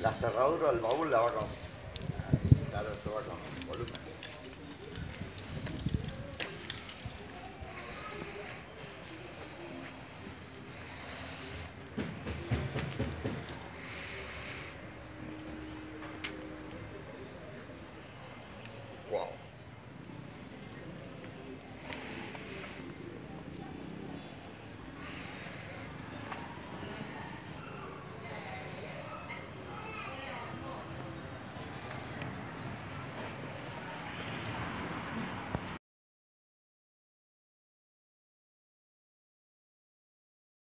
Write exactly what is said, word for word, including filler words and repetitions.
La cerradura del baúl la va con. Claro, se va con volumen.